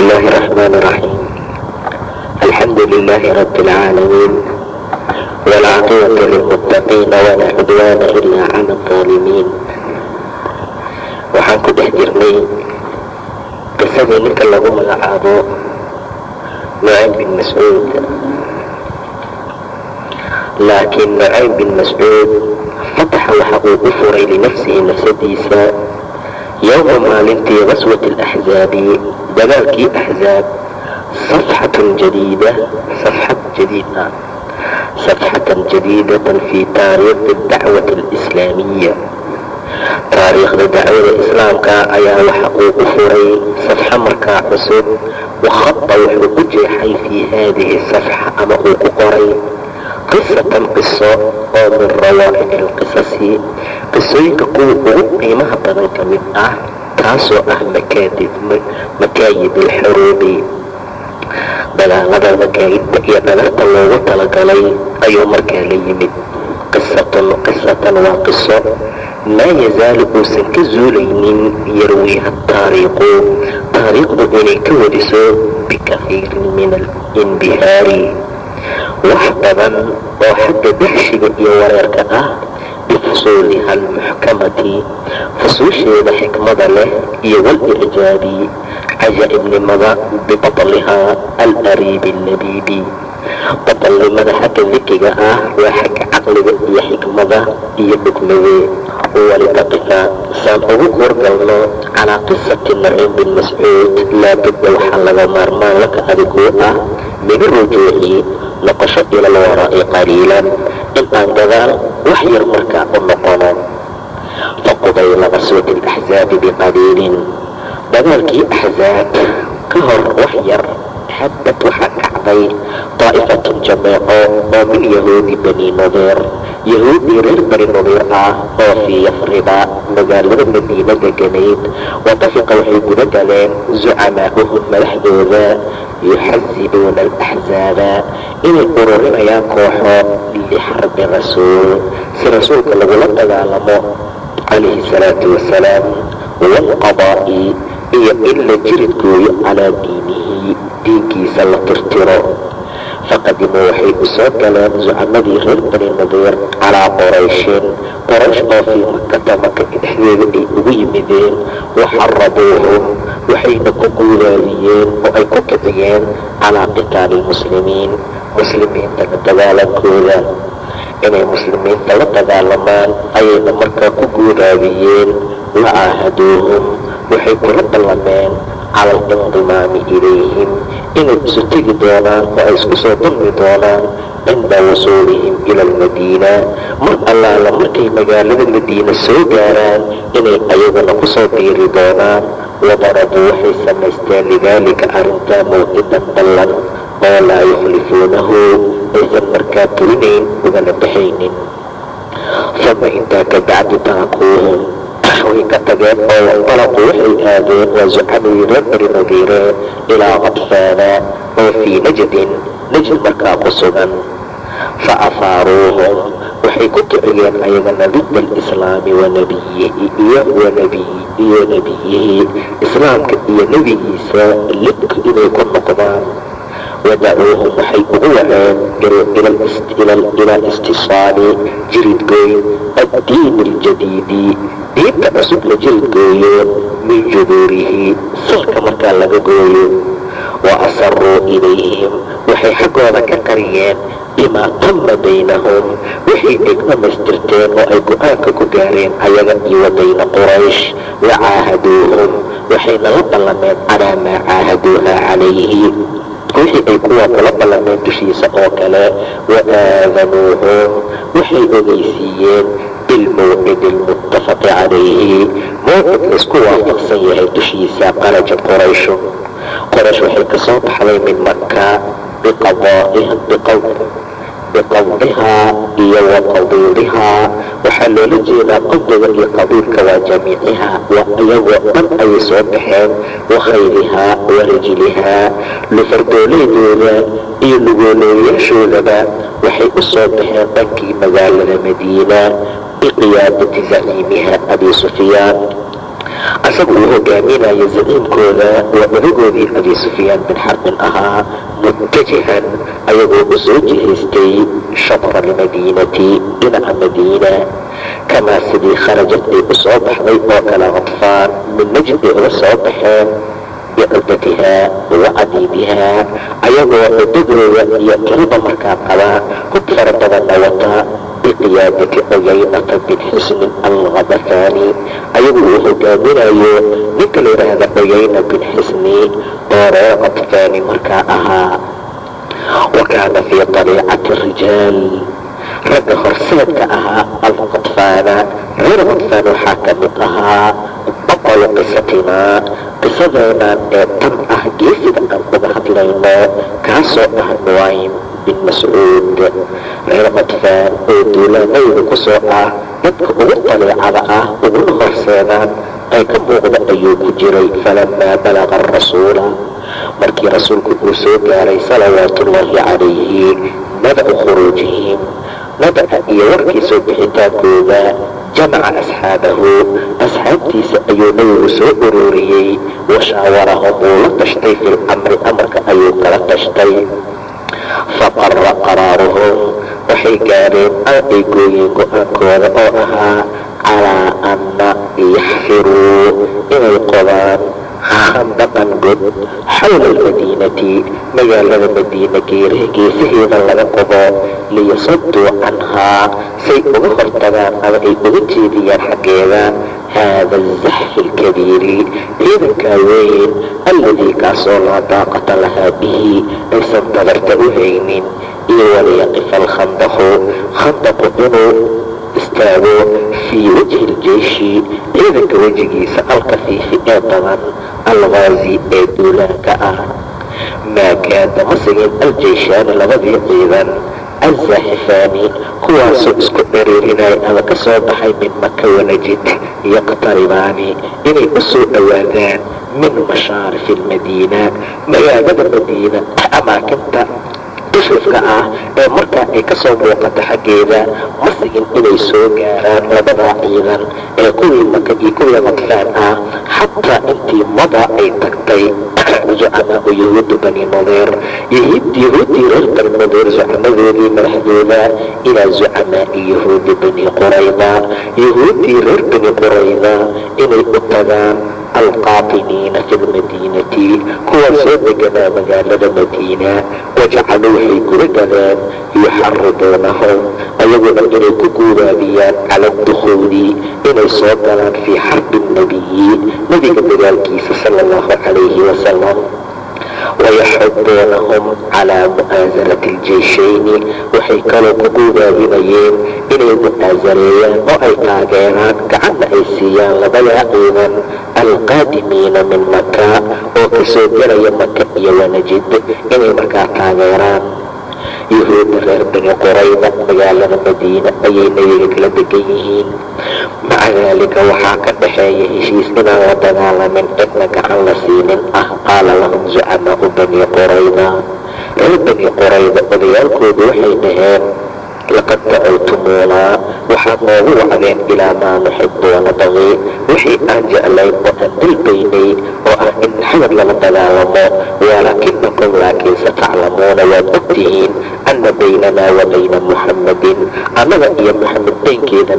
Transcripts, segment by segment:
الله الرحمن الرحيم. الحمد لله رب العالمين، والعاقبة للمتقين ولا عدوان إلا على الظالمين. waxaan ku dhex jirnay qisadii ninka lagu magacaabo Nucaym bin Mascuud. laakiin Nucaym bin Mascuud fataxa waxa uu u furay linafsihi nafsadiisa yowma maalintii gaswati alaxzaabi, dagaalkii axzaab, safxatan jadiidatan fi taariikhi dacwati alislaamiya. taariikhda dacwada islaamka ayaa waxa uu u furay safxa markaa cusub. wakhada wuxuu ku jeexay fii haadihi safxa ama uu ku qoray qisatan qiso oo min rawaa'ic alqisasi, qisooyinka kuwa ugu qiimaha badan ka mid ah, taasoo ah makaayid alxuruubi, dagaalada makaayidda iyo dhagarta loogu talagalay ayuu markaa la yimid. qisatan waa qiso maa yazaalu uusan ka zuulaynin yarwiiha taariikhdu inay ka wadiso bikaiirin min alinbihaari, wax badan oo xagga dahshiga iyo wareerka ah, bifusuuliha almuxkamati, fusuusheeda xikmada leh, iyo walicjaabi, cajaa'ibnimada, bibatliha alariibi allabiibi, batalnimada xagga dikiga ah waa xagga caqliga iyo xikmada iyo dhugmadee. walitaqifa saan ugu wargalno calaa qisati Nucaym bin Mascuud, laabudda waxaa laga maarmaan laka adigoo ah min rujuuci noqosho ila alwaraa'i qaliilan, in aan gadaal wax yar markaa u noqono. faqubayla gaswati alaxzaabi biqaliilin, dagaalkii axzaab ka hor wax yar, haddad waxaa kacday daa'ifatun jameeco oo min yahuudi bani nadiir, yahuudii reer bani nadiir ah oo fii yafriba magaalada madiina deganayd. watafiqa waxay guda galeen zucamaa'uhum madaxdooda yuxasibuuna alaxzaaba, inay ururinayaan kooxo lixarbi rasuul, si rasuulka lagula dagaalamo calayhi salaatu wasalaam, waalqadaa'i iyo in la jirid gooyo calaa diinihi, diinkiisa la tirtiro. faqadimuu waxay u soo galeen zucamadii reer bani nadiir calaa quraysh oo fii makata maka dhexdeeda ay ugu yimideen. waxarabuuhum waxayna ku guulaadiyeen oo ay ku kiciyeen calaa qitaali lmuslimiin, muslimiinta la dagaalankooda, inay muslimiinta la dagaalamaan ayayna markaa ku guulaadiyeen. wacaahaduuhum waxay kula ballameen cala alindimaami ilayhim, inay isu tegi doonaan oo ay isku soo dulmi doonaan cinda wusuulihim ila almadiina, mar allaala markay magaalada madiina soo gaaraan inay ayaguna ku soo biiri doonaan. wadarabuu waxay samaysteen lidaalika arrintaa mawcidan ballan oo laa yukhlifuunahu, aysan markaa burinayn ugana baxaynin. uma intaa ka bacdi tarakuuhum way ka tageen oo wanqalaquu waxay aadeen waa zucamadii reer bani nadiire ilaa qadfaana oo fii najd markaa ku sugan. fa afaaruuhum waxay ku kiciyeen ayagana didda alislaami iyo nebiyihi, islaamka iyo nebigiisa lidka inay ku noqdaan. wadacuuhum waxay ugu waceen ila istisaali jiridgooy addiini aljadiidi, diinta cusub la jiridgooyo, min juduurihi salka markaa laga gooyo. wa asaruu ilayhim waxay xaggooda ka qariyeen bimaa tama baynahum waxay ay dhamaystirteen oo ay go-aanka ku gaareen ayaga iyo wa bayna quraysh. wacaahaduuhum waxayna la ballameen calaa maa caahaduuha calayhi, wixii ay kuwa kula ballameen dushiisa oo kale. waaadanuuhum waxay ogeysiiyeen bilmawcidi almuttafaqi calayhi, mawcid laysku waafaqsan yahay dushiisa. qaraja quraysh waxay ka soo baxday min maka biqawdihaa iyo wa qadiidihaa, waxaa loola jeedaa qawdiga iyo qadiidka waa jamiicihaa, waa iyagoo dhan ayay soo baxeen. wa khayrihaa wa rajlihaa, lufardooleydooda iyo lugooleeyaashoodaba waxay u soo baxeen dhankii magaalada madiina biqiyaadati zaciimiha abi sufyaan, asagu uu hogaaminayo zaciimkooda waa odagoodii abi sufyaan bin xarbin ahaa, mutajihan ayagoo u soo jihaystay shatra almadiinati dhinaca madiina, kamaa sidii kharajad ay u soo baxday oo kale qadfaan min najd ay uga soo baxeen bicuddatihaa wa cadiidihaa ayagoo cuddadooda iyo qiriba markaa qabaa hub fara badanna wata, biqiyaadati cuyaynata bin xisnin alghadafaani ayagu uu hogaaminayo ninka la yidhaahda cuyayna bin xisni oo reer qadfaani markaa ahaa. wa kaana fii طaliicati rijaal ragga horseedka ahaa alqadfaana reer qadfaan waxaa ka mid ahaa baqalu qisatinaa qisadeenaan ee tan ah geesida aan uga hadlayno, kaasoo ah nuwaym bin mascuud. reer qadfaan oo duulaanayda ku soo ah dadka ugu daliicada ah uguna horseedaan ay ka muuqda ayuu ku jiray. falamaa balaqa arasuula markii rasuulku uu soo gaaray salawaatullaahi calayhi nadacu khuruujihim nadaca iyo warkii soo bixitaankooda, jamaca asxaabahu asxaabtiisa ayuu nabigu soo ururiyey, washaawarahum wuu la tashtay fi lamri amarka ayuu kala tashtay. faqarra qaraaruhum waxay gaadheen ay gooyeen go-aankooda oo ahaa calaa anna yaxfiruu inay qodaan khandaqan god xawla almadiinati magaalada madiina geesaheeda laga qodo, liyasaduu canhaa say uga hortagaan ama ay uga jeediyaan xaggeeda haada azaxfi alkabiiri ciidankaa weyn alladii kaasoo laa daaqata lahaa bihi aysan dadarta u haynin, iyo waliyaqifa alkhandaqu khandaqu inuu istaago fii wajhi ljeyshi ciidanka wejigiisa alkafiifi ee badan alghaazi ee duulaanka ah. maa kaada ma sigin aljeyshaani labadii ciidan azaaxifaani kuwaasoo isku ciriirinay ama ka soo baxay min maka wanajid yaqtaribaani inay u soo dhowaadaan min mashaarifi almadiina magaalada madiina amaakinta dushufka ah ee markaa ay ka soo muuqata xaggeeda, ma sigin inay soo gaaraan labadaa ciidan ee kuwii maka iyo kuwii qadfaan ah, xataa intii mada ay tagtay zucamaau yahuudu bani nadiir yahuuddii reer bani nadiir zucamadoodii madaxdooda ilaa zucamaai yahuudi bani qurayda yahuuddii reer bani qurayda inay u tagaan alqaatiniina fi lmadiinati kuwaa soo deganaa magaalada madiina, wajacaluu waxay guda galeen yuxariduunahum ayaguna inay ku guubaabiyaan cala adukhuuli inay soo galaan fii xarbi nabiyi nabiga dagaalkiisa sala allahu calayhi wasalam, wayaxuduunahum calaa mu'aasalati aljeyshayni waxay kaloo ku guubaabinayeen inay mu'aasareeyaan oo ay taageeraan gacanna ay siiyaan labadaa ciidan alqaadimiina min maka oo ka soo gelaya maka iyo wanajid inay markaa taageeraan. yahuudda reer bani qurayda magaalada madiina ayay nabiga kala degan yihiin. maca daalika waxaa ka dhaxeeya heshiis inaan la dagaalamin cidna gacan la siinin ah. qaala lahum zucamaau bani qurayda reer bani qurayda odayaalkoodu waxay dhaheen laqad dacawtumuunaa waxaad noogu wacdeen ilaa maa nuxibu wanabaqi wixii aan jeclayn oo aan dalbaynay oo ah in xabad lala dagaalamo, walaakinakum laakiinse taclamuuna waad ogtihiin ana baynanaa wa bayna muxammadin annaga iyo muxamed beenkeena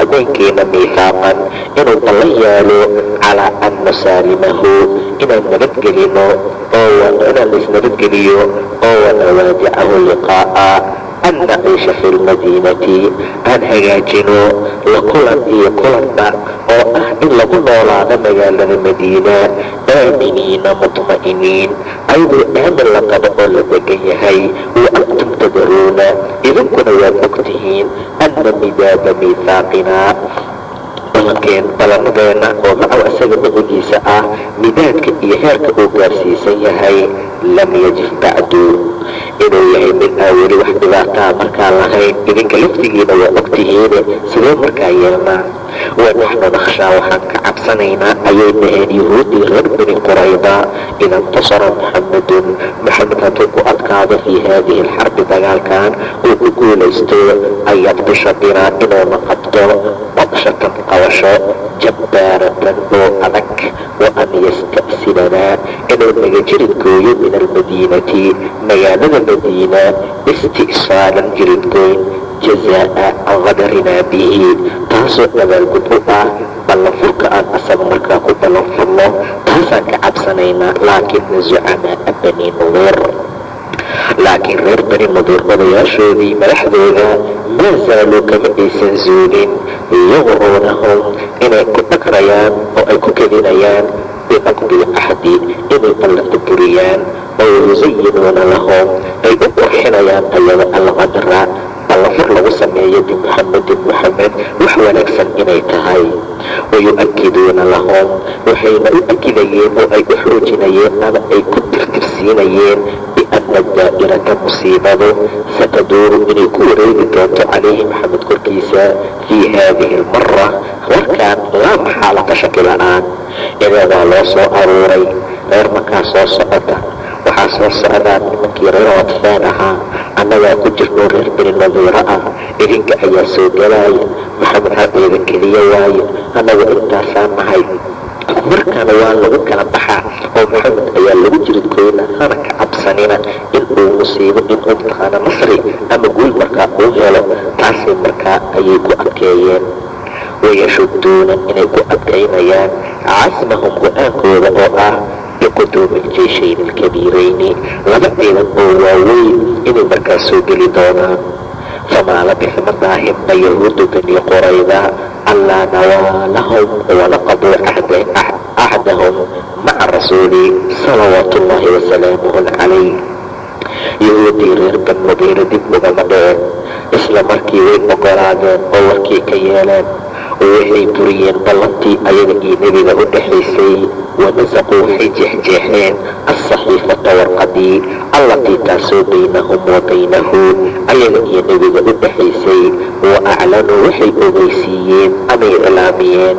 miihaaqan inuu ballan yaalo calaa an nusaalimahu inaan nabadgelino inaan laisnabadgeliyo oo wanawaadicahu liqaa'a an naciisha fi lmadiinati aan hagaajino la kulan iyo kulanba oo ah in lagu noolaado magaalada madiina aaminiina mutma'iniin ayadoo aamin la qabo oo la degan yahay. wa antum tadruuna idinkuna waad ogtihiin ana midaada miihaaqinaa ballannadeena oo macow isaga magaciisa ah midaadka iyo heerka uu gaarsiisan yahay lam yajif bacdu inuu yahay mid aan weli wax dhibaataa markaa lahayn. idinka laftigiina waa ogtihiine sidee markaa yeelnaa? wanaxnu nakhshaa waxaan ka cabsanaynaa ayay dhaheen yahuuddii reer bani qurayda ida intasara muxamedun maxamed hadduu ku adkaado fii haadihi alxarbi dagaalkan uu ku guulaysto an yabdisha binaa inuuna qabto badshatan qabasho jabbaaratan oo adag يخرجوننا إنه نجرد كوي من المدينة ميانة المدينة استئصالا جرد كوي جزاء غدرنا به تاسو نبال قدوة بلنفرك أن أسب مركاكو بلنفرنا تاسا كعبسنينا لكن زعماء بني نظير laakiin reer bani naduur odayaashoodii madaxdooda maa zaaluu kama aysan zuulin yuqruunahum inay ku dhagrayaan oo ay ku kedinayaan binaqdi lcahdi inay ballanka buriyaan oo yusayinuuna lahum ay u qurxinayaan ayaga alqadra ballanfur lagu sameeyo bimuxamedin muxamed wax wanaagsan inay tahay wayu'akiduuna lahum waxayna u akidayeen oo ay u xoojinayeen ama ay ku tirtirsiinayeen biana daa'irata musiibadu sataduru inay ku wareegi doonto calayhi maxamed korkiisa fii haadihi almara markaan laa maxaalata shaki la-aan iyadaa loo soo aruuray reer markaa soo socota waxaa soo socdaan nimankii reer wadfaan ahaa annagaa ku jirno reer bani nadiiro ah idinka ayaa soo galaaya maxamed hadeeda keliya waaye annaga intaasaan nahay markaana waa lagu kala baxaa oo maxamed ayaa lagu jiridkooyna hana ka cabsanina in uu musiibo in uu taqaano nasri ama guul markaa uu helo taasi markaa ayay ku adkeeyeen wayashuduuna inay ku adkaynayaan casmahum go-aankooda oo ah biquduumi aljeyshayn alkabiirayni laba ciidan oo waaweyn inay markaa soo geli doonaan famaa labisa ma daahimna yahuudu bani qurayda allaa nawaa lahum wanaqaduu cahdahum maca rasuuli salawaatu ullaahi wasalaamuhu calayh yahuudii reer bani nadiiro dib ugama dhicin isla markii way ogolaadeen oo warkii ka yeeleen waxay buriyeen ballantii ayaga iyo nebiga u dhexaysay wanasaquu waxay jeexjeexeen alsaxiifata warqadii allatii taasoo baynahum wa baynahu ayaga iyo nebiga u dhexaysay wa aclanuu waxay ogeysiiyeen amay iclaamiyeen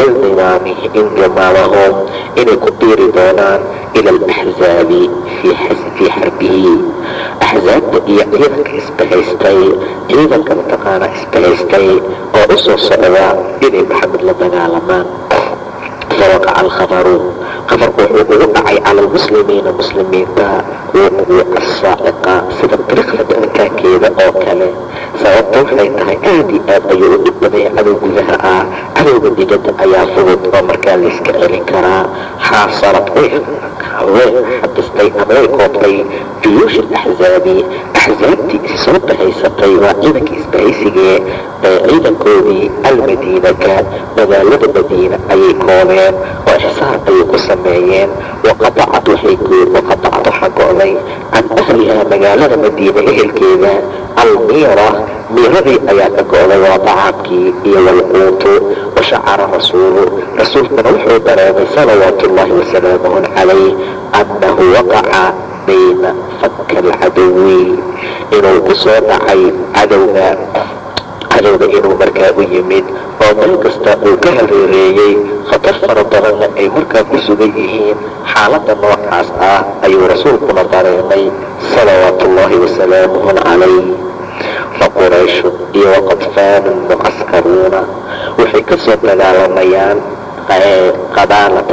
indimaamahum inay ku biiri doonaan ila alaxzaabi fii xarbihi axzaabta iyo ciidanka isbahaystay ciidanka mataqaana isbahaystay oo u soo socda inay maxamed la dagaalamaan fawaqaca alkhabaru khabarku wuxuu ugu dhacay cala almuslimiina muslimiinta wuquuca asaaciqa sida biriqda dhicitaankeeda oo kale sababta waxay tahay aad iyo aad ayuu u dhib badaya cadow gudaha ah cadowga dibadda ayaa fudud oo markaa layska celin karaa xaasarad way xabistay ama way koobtay juyuush alaxzaabi axzaabtii issoo bahaysatay waa ciidankii isbahaysigee ciidankoodii almadiinata magaalada madiina ayay koobeen oo ixsaar ayay ku sameeyeen waqatacad waxaa go'day can ahlihaa magaalada madiina ehelkeeda almiira miiradii ayaa ka go'day waa dacaabkii iyo walquutu washacara rasuulkuna wuxuu dareemay salawaatu ullaahi wasalaamuhu calayh annahu waqaca bayna fakka alcadowi inuu ku soo dhacay cadowga inuu markaa u yimid oo meel kasta uu ka hareereeyey khatar fara badanna ay markaa ku sugan yihiin xaaladda noocaas ah ayuu rasuulkuna dareemay salawaatu ullaahi wasalaamuhu calayh faqurayshun iyo waqadfaanu mucaskaruuna waxay ka soo dagaalamayaan qiyaalata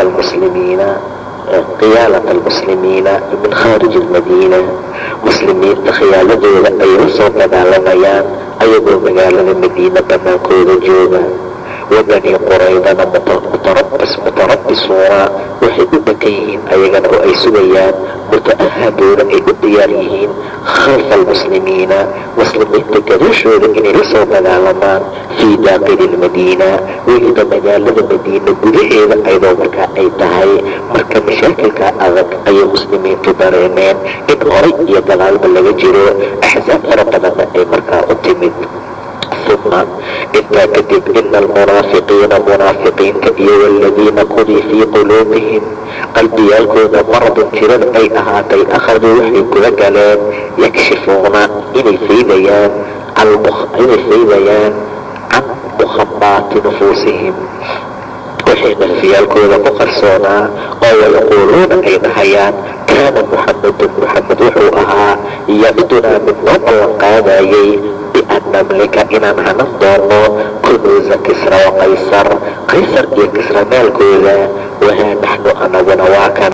almuslimiina min khaariji almadiina muslimiinta khiyaaladooda ay la soo dagaalamayaan ayagoo magaalada madiina banaankooda jooga wabani quraydana mutarabisuuna waxay u dhakan yihiin ayagana oo ay sugayaan muta'ahabuuna ay u diyaar yihiin khalfa almuslimiina muslimiinta gadaashooda inay la soo dagaalamaan fii daaqili lmadiina weliba magaalada madiina gudaheeda ayadoo markaa ay tahay marka mashaakilka adag ayay muslimiintu dareemeen in horay iyo gadaalba laga jiro axsaab fara badanna ay markaa u timid uma intaa kadib ina almunaafiqiina munaafiqiinta iyo waladiina kuwii fii quluubihim qalbiyaalkooda maradun jiran ay ahaatay akhaduu waxay kula galeen yakshifuuna inay faydayaan can mukhabaati nufuusihim waxay nafyaalkooda ku qarsoonaa oo wayaquuluuna ay dhahayaan kaana muxamedun muxamed wuxuu ahaa yacdunaa mid noo ballan qaadayay bian namlika inaan hanan doono kunuusa kisra wa qaysar iyo kisra maalkooda wahaa naxnu anaguna waa kan